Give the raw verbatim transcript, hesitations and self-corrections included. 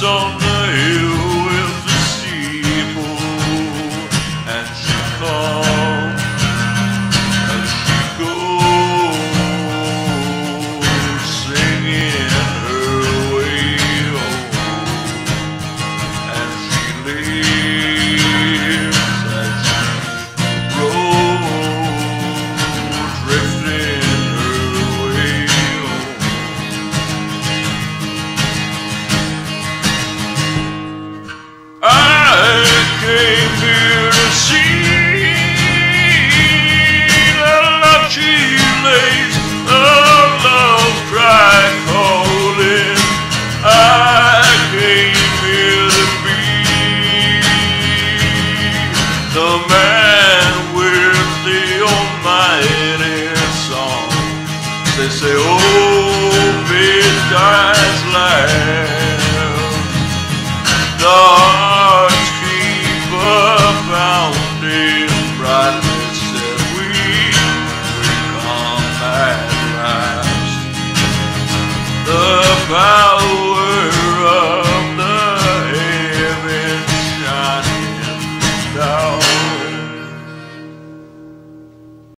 on the hill with the steeple, and she comes and she goes singing her way home, and she lives as she rolls, drifting her way home. I came here to see the love she lays, the love cry calling. I came here to be the man with the almighty song. They say, oh, it dies like